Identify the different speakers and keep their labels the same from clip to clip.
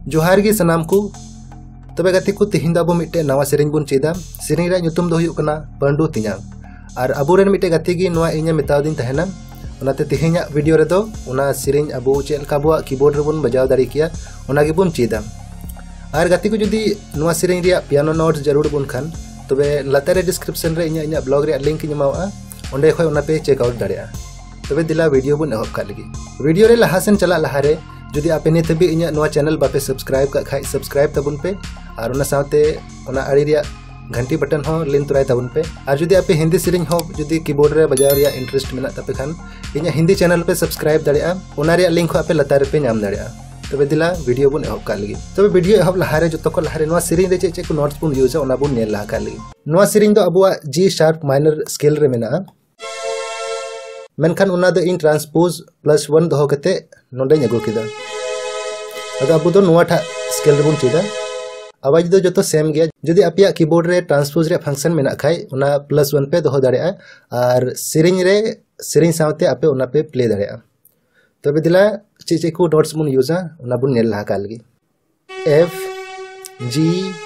Speaker 1: जोहार गे सनाम को तबे गति को तिहिन दो मिट्टे नवा सेरिंग बुन चेदा सेरिंग रे ᱧᱩᱛᱩᱢ दो हुयुग कना पंडू तिኛंग और अबुरेन मिट्टे गति गी नवा इኛ मेताव दिन तहना उनाते तिहिना वीडियो रे दो उना सेरिंग अबु चेल काबुआ कीबोर्ड रे बुन बजाव दाड़ी किया उना गे बुन चेदा और गति को जुदी नवा सेरिंग रे पियानो नोट्स जरूर बुन खान तबे लातार रे डिस्क्रिप्शन रे इኛ ब्लॉग रे लिंक इमावा ओंडे खय उना पे चेक आउट दाड़िया तबे दिला वीडियो बुन एहब का लगी वीडियो रे लहासेन चला लहारे जुदी आपे नित भी इኛ नवा चैनल बापे सब्सक्राइब का खाई सब्सक्राइब तबुन पे और उना साथे उना आड़ी रिया घंटी बटन हो लिन तुराय तबुन पे और जुदी आपे हिंदी सेरिंग हो जुदी कीबोर्ड रे बजाव रिया इंटरेस्ट मेना तपे खान इኛ हिंदी चैनल पे सब्सक्राइब दाड़िया उना रिया लिंक हो आपे लातार पे नाम दाड़िया तबे दिला वीडियो बुन एहब का लगी तबे वीडियो एहब लहारे जतो को लहारे नवा सेरिंग रे चे को नोट्स बुन यूज उना बुन नेल ला का लगी नवा सेरिंग दो अबुआ जी शार्प माइनर स्केल रे मेना मेनखान उना दो इन ट्रांसपोज +1 दो कते नोडे ᱧ अगु किदा अगर अब दो नोवा ठा स्केल रे बुन चेदा आवाज दो जतो सेम गया जदी आपिया कीबोर्ड रे ट्रांसपोज रे फंक्शन मेना खाय उना +1 पे दो दाड़िया और सेरिंग रे सेरिंग सावते आपे उना पे प्ले दाड़िया तबे दिला चे को डॉट्स बुन यूजा उना बुन नेल ला का लगी F G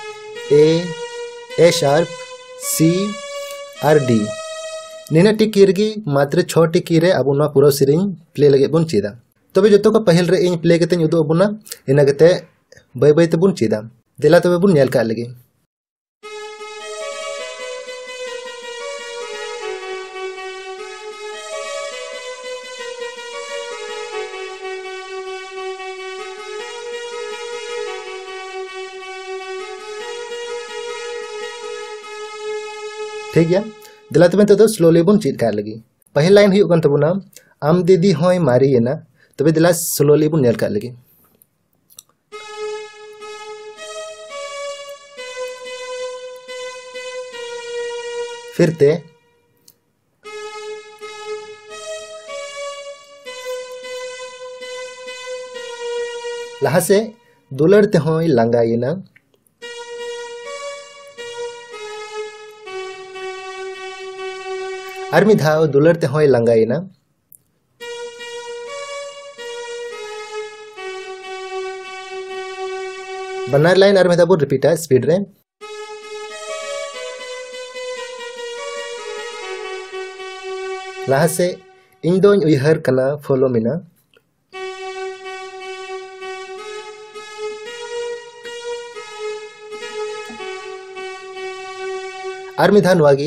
Speaker 1: A sharp C R D नेना टिकी रगी मात्र 6 टिकी रे अब उना पूरा सेरिंग प्ले लगे बुन चेदा तबे जतो को पहल रे इन प्ले कते उदो बुना इना कते बाय बाय ते बुन चेदा दिला तबे बुन नेल का लगी ठीक गया दिला तबे तो स्लोली बुन चीट का लगी पहल लाइन हुयुग कन तबुना आम दीदी होय मारी येना तबे दिला स्लोली बुन नेल का लगी फिर ते लहा से दुलड़ ते होय लांगा येना और मिधाव दुलड़ ते होय लांगा येना बनार लाइन और मिधाव रिपीटा स्पीड रे लहा से इन दो उयहर कना फॉलो मिना और मिधा नवागी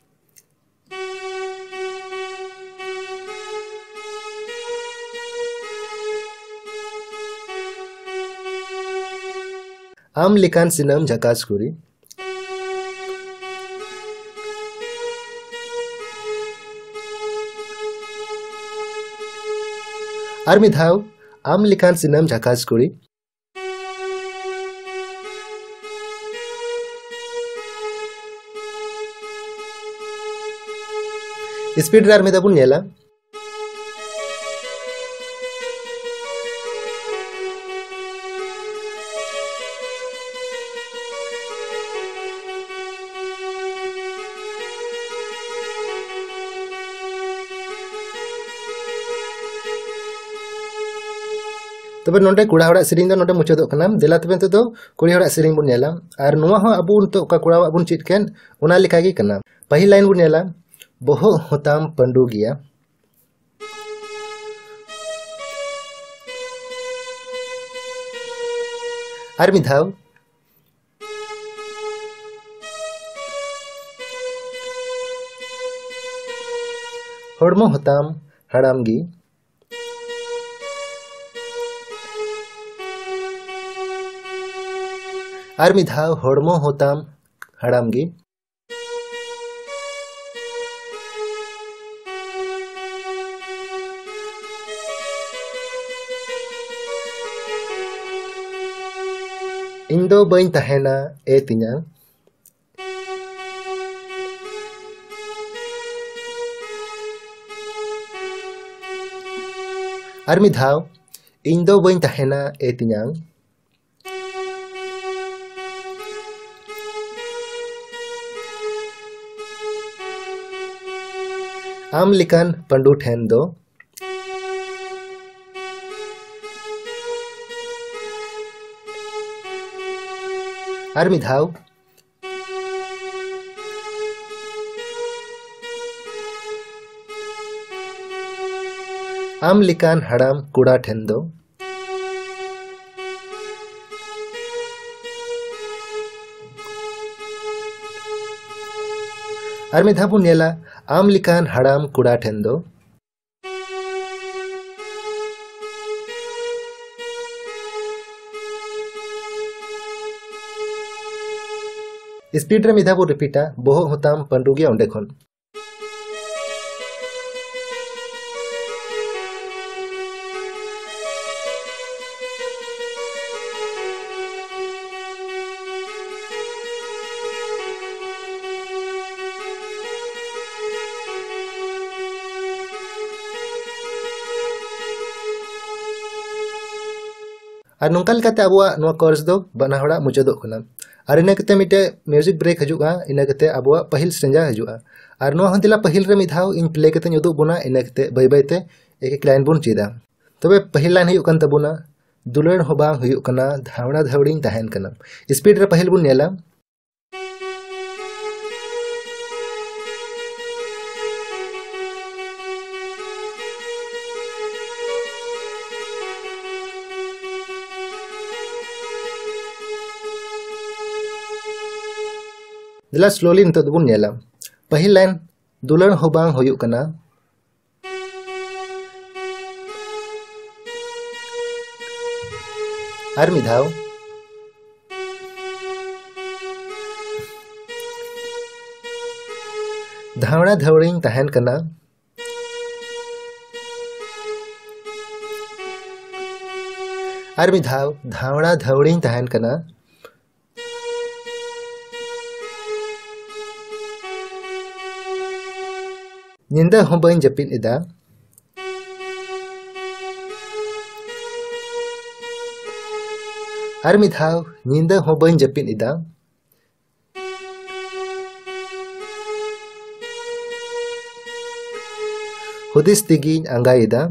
Speaker 1: आम लिकान सिनम झकास कुरी और मिधाव आम लिकान सिनम झकास कुरी स्पीड रे मिधा बुन नेला तबे नोंडे कुड़ा हड़ा सेरिंग दो नोंडे मुचादो कना दिला तबे तो कुड़ी हड़ा सेरिंग बुन नेला और नोवा हो अबु तो का कुड़ा बुन चिट केन उना लिखा गी कना पहिल लाइन बुन नेला बोहो होताम पंडू गिया और मिधाव होड़मो होताम हड़ाम गी और मिधाव होड़मो होताम हड़ाम गी इन दो बइन तहेना ए तिኛ और मिधाव इन दो बइन तहेना ए तिኛ आम लिकान पंडू ठेन दो आर मिद धाव आम लेकान हाड़ाम कुड़ा ठेन दो आर मिद धाव बन नेला आम लेकान हाड़ाम कुड़ा ठेन दो स्पीड रे मिद धाव बो रिपीटा बोहग होताम पंडू गया ओंडे खन और नोंका लेकाते अबुआ नोआ कोर्स दो बना हड़ा मुचादोग कना और इना कते मिटे म्यूजिक ब्रेक हजुगा इना कते अबुआ पहिल स्टेंजा हजुगा और नोआ हंदिला पहिल रे मिद धाव इन प्ले कते उदुग बुना इना कते बाय बाय ते एक एक लाइन बुन चेदा तबे पहिल लाइन हुयुग कन तबुना दुलड़ हो बांग हुयुग कना धावड़ा धावड़िंग तहन कना स्पीड रे पहिल बुन नेला दिला स्लोली नितो दबुन नेला पहिल लाइन दुलड़ हो बांग हुयुग कना आर मिद धाव धावड़ा धावड़िंग तहन कना आर मिद धाव धावड़ा धावड़िंग तहन कना निंदा हो बाइन जपिन इदा आर मिद धाव निंदा हो बाइन जपिन इदा हुदिस तिगिन आंगाय इदा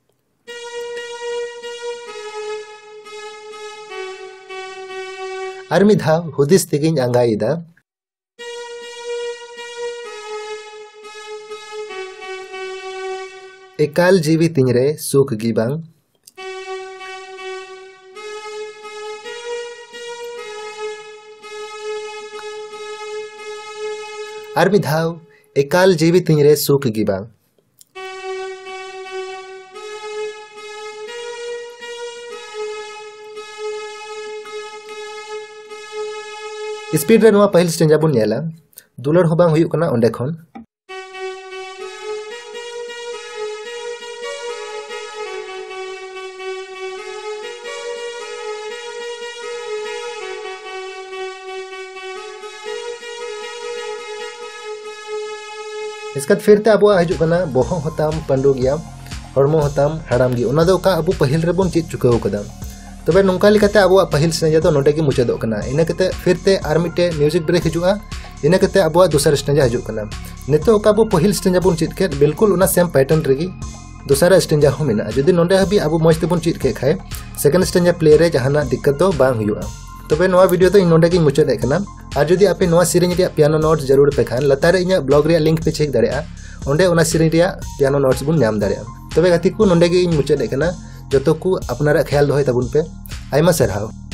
Speaker 1: आर मिद धाव हुदिस तिगिन आंगाय इदा एकाल जीवी तिंजरे सुख गी बांग आर मिद धाव एकाल जीवी तिंजरे सुख गी बांग स्पीड रे नोआ पहिल स्टेंजा बुन नेला दुलड़ हो बांग हुयुग कना ओंडे खन इसका फिर ते अबुआ हजुग कना बोहो होताम पंडू गया हरमो होताम हाड़ाम गी ओना दो का अबु पहिल रे बोन चीज चुकाव कदा तबे नोंका लेकाते अबुआ पहिल स्टेंजा दो नोडे गे मुचादोग कना इना कते फिर ते आर मिटे म्यूजिक ब्रेक हजुगा इना कते अबुआ दूसरा स्टेंजा हजुग कना नितो का अबु पहिल स्टेंजा बोन चीज के बिल्कुल ओना सेम पैटर्न रेगी दूसरा स्टेंजा हो मेना जदि नोडे हबी अबु मौज ते बोन चीज के खाए सेकंड स्टेंजा प्ले रे जहाना दिक्कत दो बांग हुयुआ तबे नोआ वीडियो तो इन नोडे गे मुचाद एकना और जदि आपे नोआ सिरिंज रे पियानो नोट्स जरूर पे खान लतारे इना ब्लॉग रे लिंक पे चेक दाड़ेआ ओंडे ओना सिरिंज रे पियानो नोट्स बुन नाम दाड़ेआ तबे गाती को नोडे गे इन मुचाद एकना जतो को अपनारा ख्याल दोहय तबुन पे आयमा सरहाव।